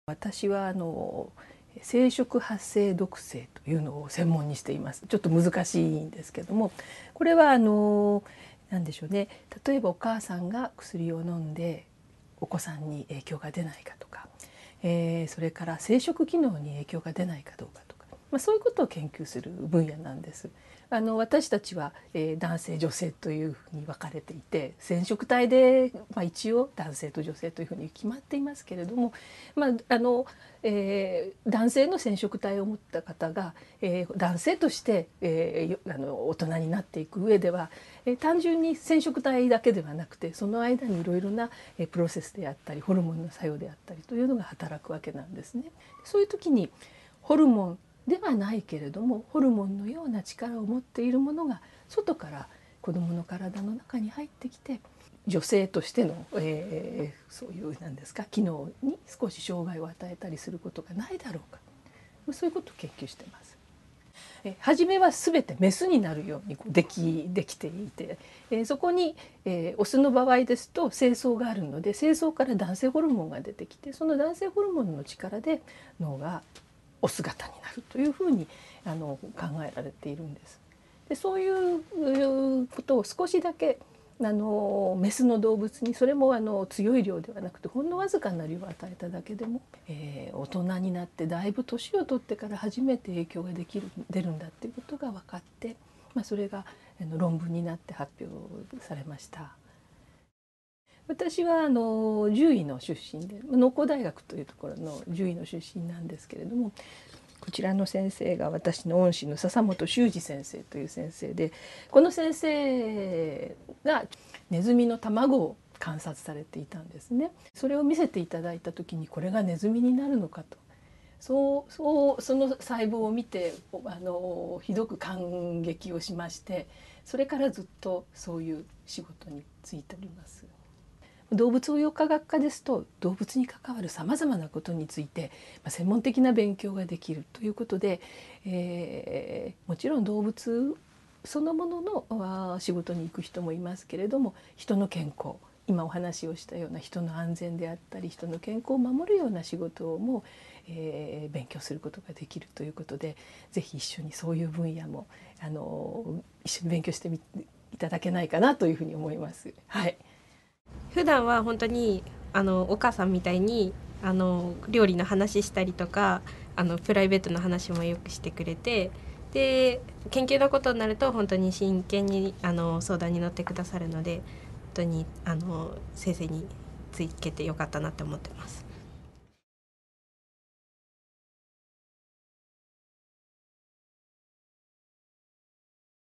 私は生殖発生毒性というのを専門にしています。ちょっと難しいんですけども、これは何でしょうね、例えばお母さんが薬を飲んでお子さんに影響が出ないかとか、それから生殖機能に影響が出ないかどうかとか、そういうことを研究する分野なんです。私たちは、男性女性というふうに分かれていて、染色体で、一応男性と女性というふうに決まっていますけれども、男性の染色体を持った方が、男性として、大人になっていく上では、単純に染色体だけではなくて、その間にいろいろなプロセスであったりホルモンの作用であったりというのが働くわけなんですね。そういう時にホルモンではないけれども、ホルモンのような力を持っているものが外から子どもの体の中に入ってきて、女性としての、そういうなんですか、機能に少し障害を与えたりすることがないだろうか、そういうことを研究しています。初めは全てメスになるようにできていて、そこに、オスの場合ですと精巣があるので、精巣から男性ホルモンが出てきて、その男性ホルモンの力で脳がオス型になるというふうに考えられているんです。でそういうことを少しだけメスの動物に、それも強い量ではなくてほんのわずかな量を与えただけでも、大人になってだいぶ年を取ってから初めて影響が出るんだっていうことが分かって、それが論文になって発表されました。私は獣医の出身で、農工大学というところの獣医の出身なんですけれども、こちらの先生が私の恩師の笹本修二先生という先生で、この先生がネズミの卵を観察されていたんですね。それを見せていただいた時に、これがネズミになるのかと、その細胞を見てひどく感激をしまして、それからずっとそういう仕事に就いております。動物応用科学科ですと、動物に関わるさまざまなことについて専門的な勉強ができるということで、もちろん動物そのものの仕事に行く人もいますけれども、人の健康、今お話をしたような人の安全であったり人の健康を守るような仕事も、勉強することができるということで、ぜひ一緒にそういう分野も一緒に勉強していただけないかなというふうに思います。はい。 普段は本当にお母さんみたいに料理の話したりとかプライベートの話もよくしてくれて、で研究のことになると本当に真剣に相談に乗ってくださるので、本当に先生につけてよかったなって思ってます。